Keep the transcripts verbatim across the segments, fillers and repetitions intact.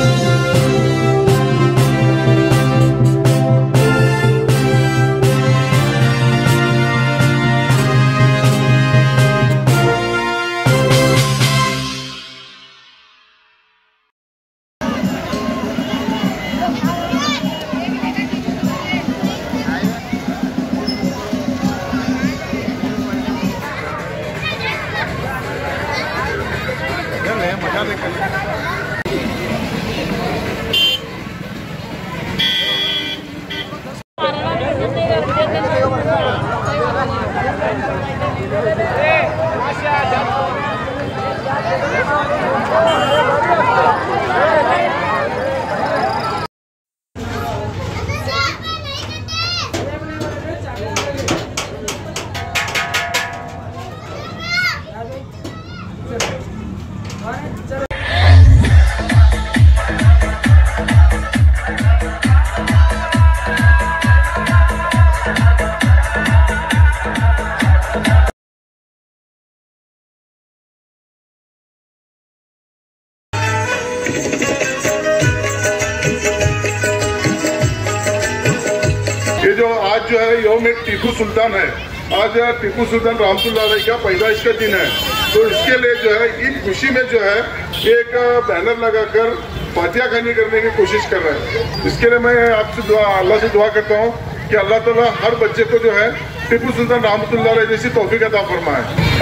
ये जो आज जो है यौम टीपू सुल्तान है, आज टीपू सुल्तान रहमतुल्लाह अलैह का पैदाइश का दिन है। तो इसके लिए जो है इन खुशी में जो है एक बैनर लगाकर फातिहा खानी करने की कोशिश कर रहे हैं। इसके लिए मैं आपसे दुआ अल्लाह से दुआ करता हूँ कि अल्लाह ताला हर बच्चे को जो है टीपू सुल्तान रहमतुल्लाह अलैह जैसी तौफीक अता फरमाए।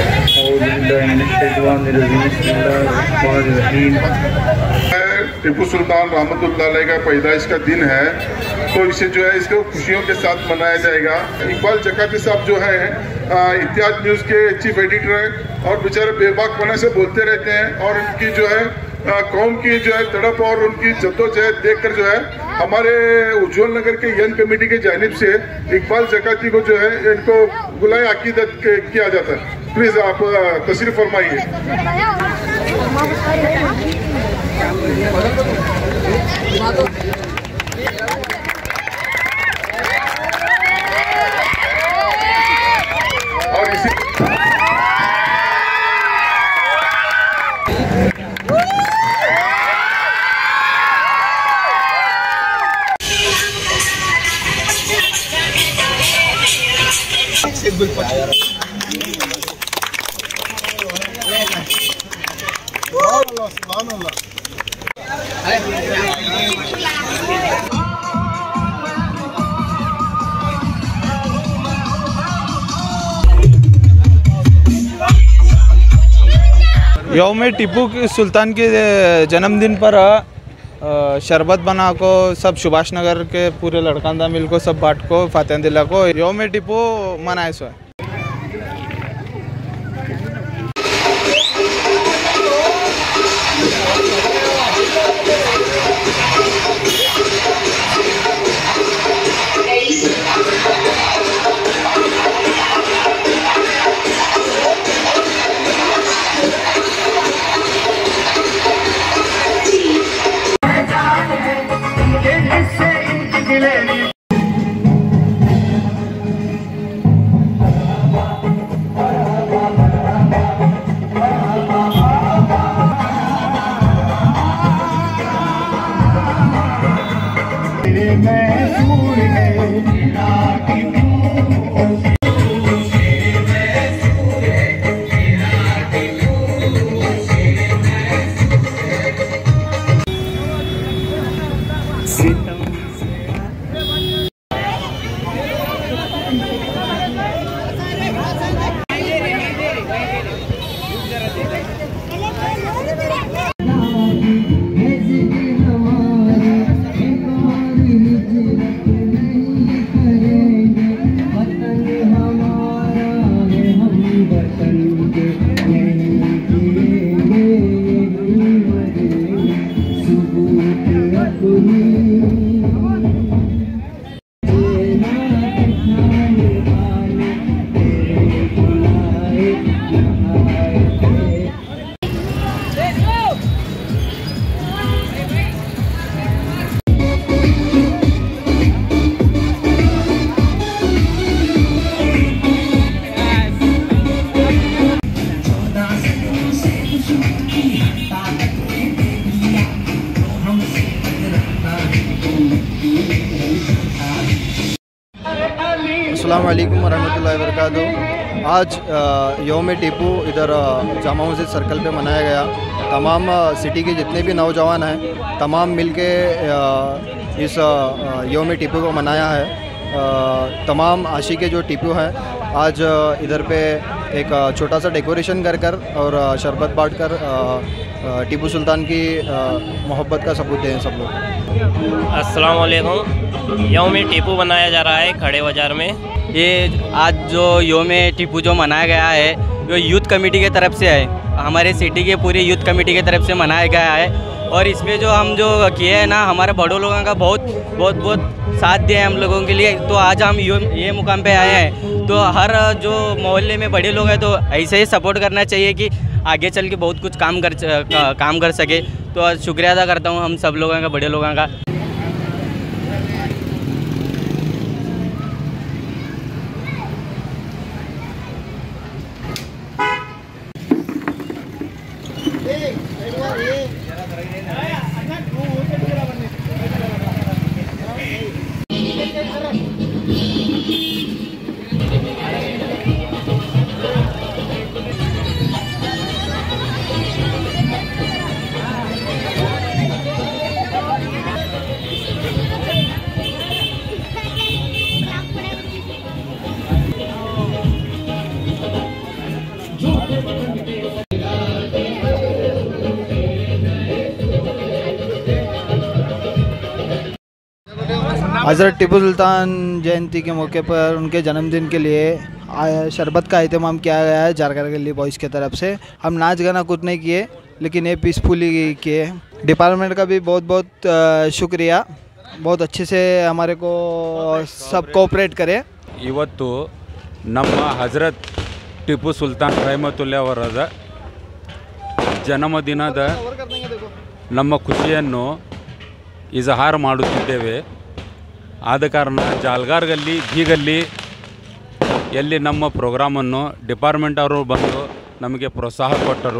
टीपू सुल्तान रहमतुल्लाह अलैह का पैदाइश का दिन है, तो इसे जो है इसको खुशियों के साथ मनाया जाएगा। इकबाल जकाती साहब जो है इत्तेहाद न्यूज़ के चीफ एडिटर हैं और बेचारे बेबाक पना से बोलते रहते हैं, और उनकी जो है कौम की जो है तड़प और उनकी जद्दोजहद देखकर जो है हमारे उज्जवल नगर के यंग कमेटी की जानिब से इकबाल जकाती को जो है इनको गुलाए अकीदत किया जाता है। प्लीज आप तशरीफ फरमाइए। और इसी यौम टीपू सुल्तान के जन्मदिन पर शरबत बना को सब सुभाष नगर के पूरे लड़कांदा मिल को सब बाट को फातिहा दिला को यौम टीपू मनाए सो है। अस्सलाम वालेकुम वरहमतुल्लाहि वबरकातुहू। आज यौम टीपू इधर जामा मस्जिद सर्कल पे मनाया गया। तमाम सिटी के जितने भी नौजवान हैं तमाम मिल के इस यौम टीपू को मनाया है। तमाम आशिक़ जो टीपू हैं आज इधर पे एक छोटा सा डेकोरेशन कर कर और शरबत बांट कर टीपू सुल्तान की मोहब्बत का सबूत दें सब लोग। अस्सलाम वालेकुम। यौम टीपू मनाया जा रहा है खड़े बाज़ार में। ये आज जो यौम टीपू जो मनाया गया है वो यूथ कमेटी की तरफ से है, हमारे सिटी के पूरी यूथ कमेटी की तरफ से मनाया गया है। और इसमें जो हम जो किए हैं ना, हमारे बड़ों लोगों का बहुत बहुत बहुत साथ दिया है हम लोगों के लिए। तो आज हम ये मुकाम पे आए हैं, तो हर जो मोहल्ले में बड़े लोग हैं तो ऐसे ही सपोर्ट करना चाहिए कि आगे चल के बहुत कुछ काम कर काम कर सके। तो शुक्रिया अदा करता हूँ हम सब लोगों का, बड़े लोगों का। हज़रत टीपू सुल्तान जयंती के मौके पर उनके जन्मदिन के लिए शरबत का अहतमाम किया गया है जारगर गली बॉयज़ की तरफ से। हम नाच गाना कुछ नहीं किए, लेकिन ये पीसफुली किए। डिपार्टमेंट का भी बहुत बहुत शुक्रिया, बहुत अच्छे से हमारे को सब कोऑपरेट करे। ಇವತ್ತು ನಮ್ಮ ಹಜರತ್ ಟಿಪ್ಪು ಸುಲ್ತಾನ್ ರಹಮತುಲ್ಲಾಹ್ ಜನ್ಮದಿನದ ನಮ್ಮ ಖುಷಿಯನ್ನು ಇಜಹಾರ ಮಾಡುತ್ತಿದ್ದೇವೆ। ಆದ ಕಾರಣ ಜಾಲ್ಗಾರ್ ಗಲ್ಲಿ ಬಿ ಗಲ್ಲಿ ಎಲ್ಲಿ ನಮ್ಮ ಪ್ರೋಗ್ರಾಮನ್ನು ಡಿಪಾರ್ಟ್ಮೆಂಟ್ ಅವರು ಬಂದು ನಮಗೆ ಪ್ರೋತ್ಸಾಹ ಕೊಟ್ಟರು।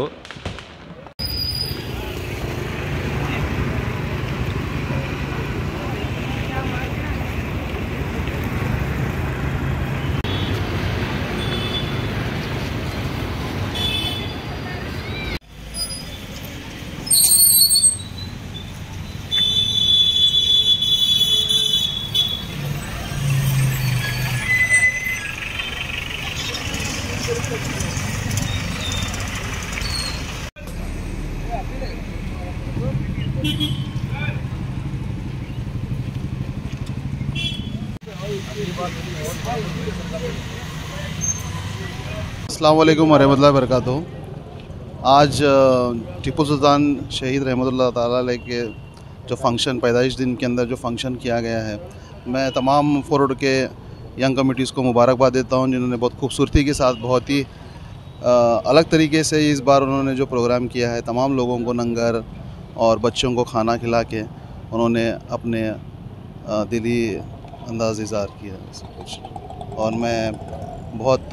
अस्सलाम वालेकुम वरहमतुल्लाहि वबरकातुहू। आज टीपू सुल्तान शहीद रहमतुल्लाह ताला अलैह के जो फंक्शन पैदाइश दिन के अंदर जो फंक्शन किया गया है, मैं तमाम फोरवर्ड के यंग कमिटीज़ को मुबारकबाद देता हूं, जिन्होंने बहुत खूबसूरती के साथ बहुत ही आ, अलग तरीके से इस बार उन्होंने जो प्रोग्राम किया है, तमाम लोगों को लंगर और बच्चों को खाना खिला के उन्होंने अपने आ, दिली अंदाज़ इज़हार किया सब कुछ। और मैं बहुत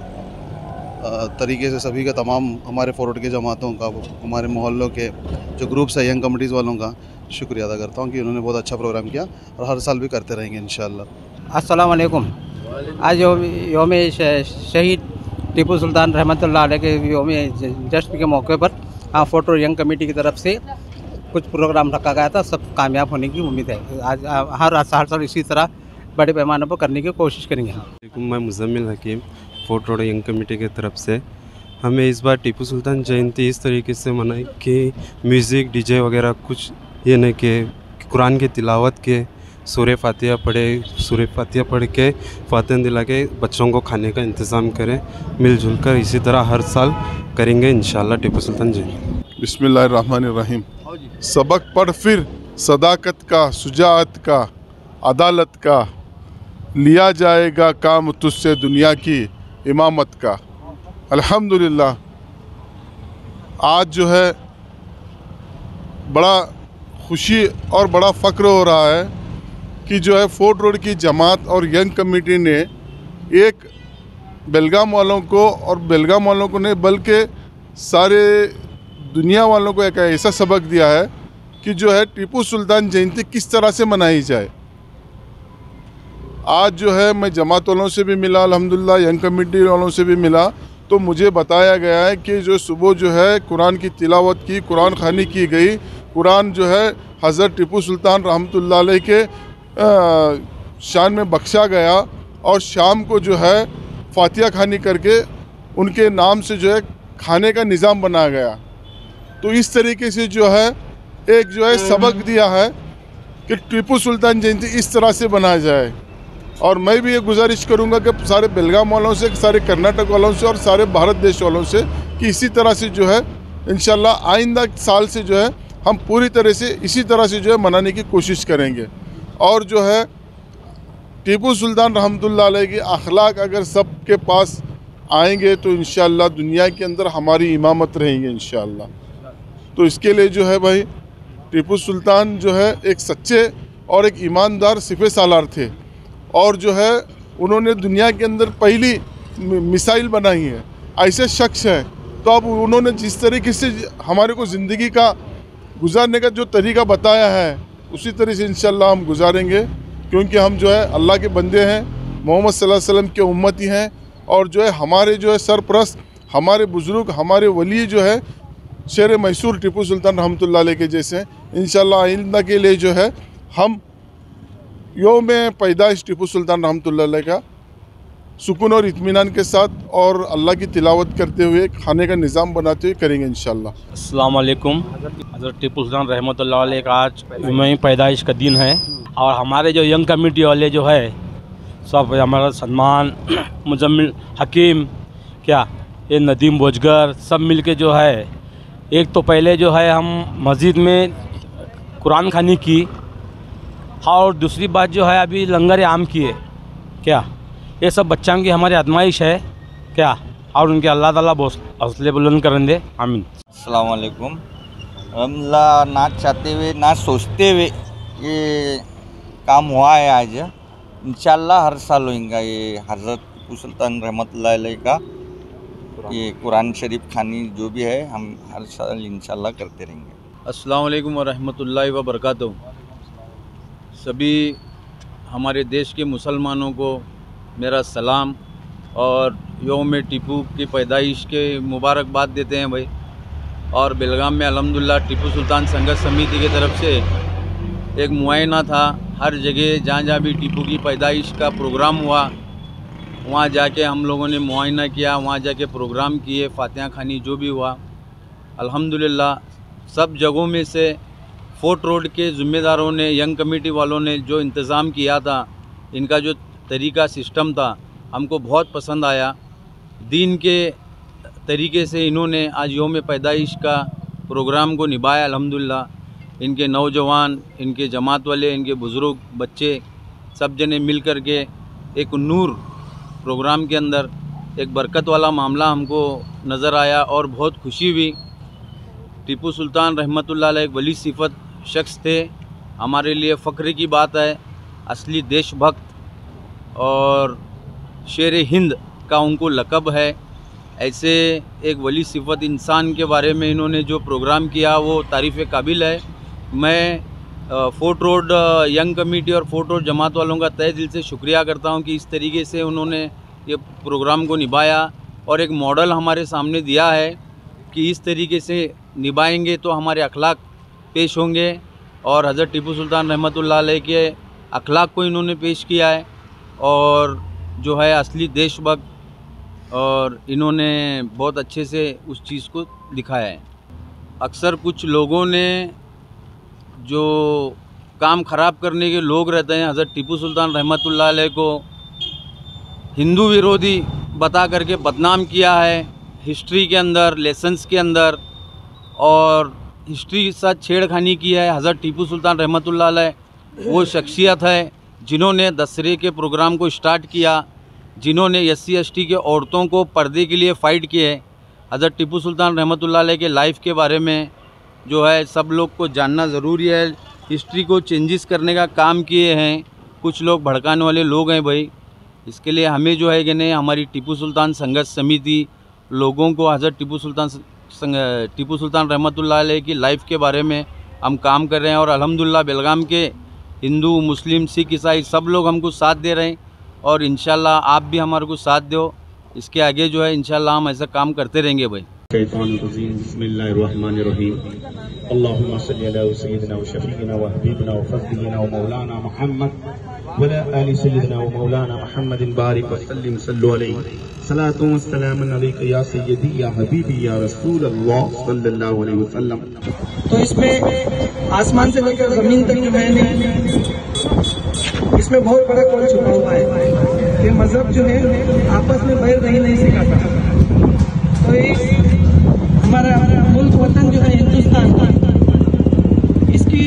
आ, तरीके से सभी का, तमाम हमारे फॉरवर्ड के जमातों का, हमारे मोहल्लों के जो ग्रुप्स है यंग कमिटीज़ वालों का शुक्रिया अदा करता हूँ कि उन्होंने बहुत अच्छा प्रोग्राम किया और हर साल भी करते रहेंगे इंशाअल्लाह। अस्सलाम वालेकुम। आज यौम शहीद टीपू सुल्तान रहमतुल्लाह अलैह के यौम जश्न के मौके पर फोटो यंग कमेटी की तरफ से कुछ प्रोग्राम रखा गया था। सब कामयाब होने की उम्मीद है। आज हर हर साल इसी तरह बड़े पैमाने पर करने की कोशिश करेंगे। मैं Muzammil Hakim Fort Road Young Committee की तरफ से, हमें इस बार टीपू सुल्तान जयंती इस तरीके से मनाई कि म्यूज़िक डीजे वगैरह कुछ ये नहीं कि कुरान की तिलावत के, सूरह फातिहा पढ़े, सूरह फातिहा पढ़ के फातिहा दिला के बच्चों को खाने का इंतज़ाम करें मिलजुल कर। इसी तरह हर साल करेंगे इंशाअल्लाह टीपू सुल्तान जयंती। बिस्मिल्लाहिर्रहमानिर्रहीम। सबक पढ़ फिर सदाकत का, सुजाअत का, अदालत का, लिया जाएगा काम तुझसे दुनिया की इमामत का। अल्हम्दुलिल्लाह आज जो है बड़ा खुशी और बड़ा फ़ख्र हो रहा है कि जो है फोर्ट रोड की जमात और यंग कमेटी ने एक बेलगाम वालों को, और बेलगाम वालों को नहीं बल्कि सारे दुनिया वालों को एक ऐसा सबक दिया है कि जो है टीपू सुल्तान जयंती किस तरह से मनाई जाए। आज जो है मैं जमात वालों से भी मिला, अल्हम्दुलिल्लाह यंग कमेटी वालों से भी मिला, तो मुझे बताया गया है कि जो सुबह जो है कुरान की तिलावत की, कुरान खानी की गई, कुरान जो है हज़रत टीपू सुल्तान रहमतुल्लाह अलैह के शान में बख्शा गया, और शाम को जो है फातिहा खानी करके उनके नाम से जो है खाने का निज़ाम बनाया गया। तो इस तरीके से जो है एक जो है सबक दिया है कि टीपू सुल्तान जयंती इस तरह से बनाया जाए। और मैं भी ये गुजारिश करूंगा कि सारे बेलगाम वालों से, सारे कर्नाटक वालों से और सारे भारत देश वालों से कि इसी तरह से जो है इंशाल्लाह आइंदा साल से जो है हम पूरी तरह से इसी तरह से जो है मनाने की कोशिश करेंगे। और जो है टीपू सुल्तान रहमतुल्लाह अलैह की अखलाक अगर सब के पास आएंगे तो इंशाल्लाह दुनिया के अंदर हमारी इमामत रहेंगे इंशाल्लाह। तो इसके लिए जो है भाई टीपू सुल्तान जो है एक सच्चे और एक ईमानदार सिपह सालार थे, और जो है उन्होंने दुनिया के अंदर पहली मिसाइल बनाई है, ऐसे शख्स हैं। तो अब उन्होंने जिस तरीके से हमारे को ज़िंदगी का गुजारने का जो तरीका बताया है उसी तरह से इंशाल्लाह हम गुजारेंगे, क्योंकि हम जो है अल्लाह के बंदे हैं, मोहम्मद सल्लल्लाहु अलैहि वसल्लम के उम्मती हैं, और जो है हमारे जो है सरप्रस्त, हमारे बुज़ुर्ग, हमारे वली जो है शेर मैसूर टीपू सुल्तान रहमतुल्लाह अलैह के जैसे इंशाल्लाह आइंदा के लिए जो है हम योम पैदाइश टीपू सुल्तान रहमतुल्लाह अलैह का सुकून और इत्मीनान के साथ और अल्लाह की तिलावत करते हुए खाने का निज़ाम बनाते हुए करेंगे इंशाल्लाह। अस्सलाम वालेकुम। हज़रत टीपू सुल्तान रहमतुल्लाह अलैह का आज योम पैदाइश का दिन है, और हमारे जो यंग कमेटी वाले जो है सब, हमारा सलमान, मुजम्मिल हकीम, क्या ये नदीम बोजगर, सब मिलके जो है एक तो पहले जो है हम मस्जिद में कुरान खानी की, और दूसरी बात जो है अभी लंगर आम किए, क्या ये सब बच्चों की हमारी आजमाइश है क्या, और उनके अल्लाह ताला हौसले बुलंद करेंगे, आमीन। अस्सलाम वालेकुम। अल्लाह ना चाहते हुए ना सोचते हुए ये काम हुआ है आज, इंशाल्लाह हर साल होगा ये हज़रत टीपू सुल्तान रहमतुल्लाह अलैह का ये कुरान शरीफ खानी जो भी है हम हर साल इंशाल्लाह करते रहेंगे। अस्सलाम वालेकुम व रहमतुल्लाहि व बरकातहू। सभी हमारे देश के मुसलमानों को मेरा सलाम और योम टीपू की पैदाइश के मुबारकबाद देते हैं भाई। और बेलगाम में अल्हम्दुलिल्लाह टीपू सुल्तान संघर्ष समिति की तरफ से एक मुआयना था, हर जगह जहाँ जहाँ भी टीपू की पैदाइश का प्रोग्राम हुआ वहाँ जाके हम लोगों ने मुआयना किया, वहाँ जाके प्रोग्राम किए, फातिहा खानी जो भी हुआ अल्हम्दुलिल्लाह। सब जगहों में से फोर्ट रोड के ज़िम्मेदारों ने, यंग कमेटी वालों ने जो इंतज़ाम किया था, इनका जो तरीका सिस्टम था हमको बहुत पसंद आया। दीन के तरीके से इन्होंने आज योम पैदाइश का प्रोग्राम को निभाया अल्हम्दुलिल्लाह। इनके नौजवान, इनके जमात वाले, इनके बुज़ुर्ग, बच्चे सब जने मिल कर के एक नूर प्रोग्राम के अंदर एक बरकत वाला मामला हमको नज़र आया और बहुत खुशी हुई। टीपू सुल्तान रहमतुल्लाह अलैह एक वली सिफत शख्स थे, हमारे लिए फ़ख्र की बात है। असली देशभक्त और शेर हिंद का उनको लक़ब है। ऐसे एक वली सिफत इंसान के बारे में इन्होंने जो प्रोग्राम किया वो तारीफ़ काबिल है। मैं फोर्ट रोड यंग कमेटी और फोर्ट रोड जमात वालों का तहे दिल से शुक्रिया करता हूं कि इस तरीके से उन्होंने ये प्रोग्राम को निभाया और एक मॉडल हमारे सामने दिया है कि इस तरीके से निभाएंगे तो हमारे अखलाक पेश होंगे। और हज़रत टीपू सुल्तान रहमतुल्लाह अलैह के अखलाक को इन्होंने पेश किया है और जो है असली देशभक्त, और इन्होंने बहुत अच्छे से उस चीज़ को दिखाया है। अक्सर कुछ लोगों ने जो काम ख़राब करने के लोग रहते हैं, हज़रत टीपू सुल्तान रहमतुल्लाह अलैह को हिंदू विरोधी बता करके बदनाम किया है हिस्ट्री के अंदर, लेसन्स के अंदर, और हिस्ट्री के साथ छेड़खानी की है। हज़रत टीपू सुल्तान रहमतुल्लाह अलैह वो शख्सियत है जिन्होंने दशहरे के प्रोग्राम को स्टार्ट किया, जिन्होंने एस सी एस टी के औरतों को पर्दे के लिए फ़ाइट किए। हज़रत टीपू सुल्तान रहमतुल्लाह अलैह के लाइफ के बारे में जो है सब लोग को जानना ज़रूरी है। हिस्ट्री को चेंजेस करने का काम किए हैं कुछ लोग, भड़काने वाले लोग हैं भाई। इसके लिए हमें जो है कि नहीं, हमारी टीपू सुल्तान संघर्ष समिति लोगों को हज़रत टीपू सुल्तान टीपू सुल्तान रहमतुल्लाह अलैह की लाइफ के बारे में हम काम कर रहे हैं। और अल्हम्दुलिल्लाह बेलगाम के हिंदू मुस्लिम सिख ईसाई सब लोग हमको साथ दे रहे हैं और इंशाल्लाह आप भी हमारे को साथ दो। इसके आगे जो है इंशाल्लाह हम ऐसा काम करते रहेंगे भाई। बिस्मिल्लाहिर्रहमानिर्रहीम। अल्लाहुम्मा सल्ली अला सय्यिदिना व शफीना व हबीबना व फज़लिना व मौलाना मुहम्मद व अला आलि सय्यिदिना व मौलाना मुहम्मदिन बारिक व सल्लिम सल्लु अलैहि सलातु व सलामुन अलैका या सय्यदी या हबीबी या रसूल अल्लाह सल्लल्लाहु अलैहि वसल्लम। तो इसमें आसमान से लेकर जमीन तक जो है इसमें बहुत बड़ा कौन छुपा हुआ है। ये मजहब जो है आपस में बैर नहीं नहीं सिखाता। तो ये हमारा मुल्क वतन जो है हिंदुस्तान, इसकी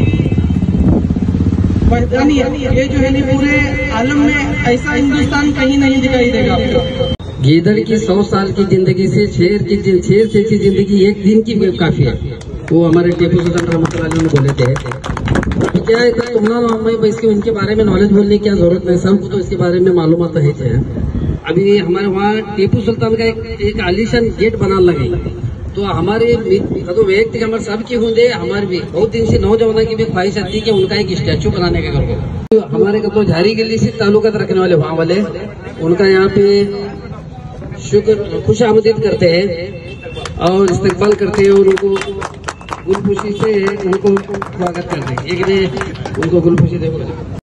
वहदानियत ये जो है पूरे आलम में ऐसा हिंदुस्तान कहीं नहीं दिखाई देगा आपको। गीदड़ की सौ साल की जिंदगी से शेर की शेर से की जिंदगी एक दिन की काफी है। वो हमारे टीपू सुल्तान रहमतुल्लाह अलैह ने बोले थे। क्या है तुम्हारा हमें इसके उनके बारे में नॉलेज बोलने की क्या जरूरत नहीं, सबको तो इसके बारे में मालूमात है। अभी हमारे वहाँ टीपू सुल्तान का एक, एक आलीशान गेट बनाने लगे। तो हमारे तो व्यक्ति हमारे सबकी होंगे, हमारे भी बहुत दिन से नौजवानों की भी ख्वाहिश आती है कि उनका एक स्टैचू बनाने का करके। तो हमारे का तो झारी गली से ताल्लुकात रखने वाले वहाँ वाले उनका यहाँ पे शुक्र खुश आमदीद करते हैं और इस्तकबाल करते हैं और उनको गुलखुशी से उनको स्वागत करते हैं। एक ने उनको गुलखुशी दे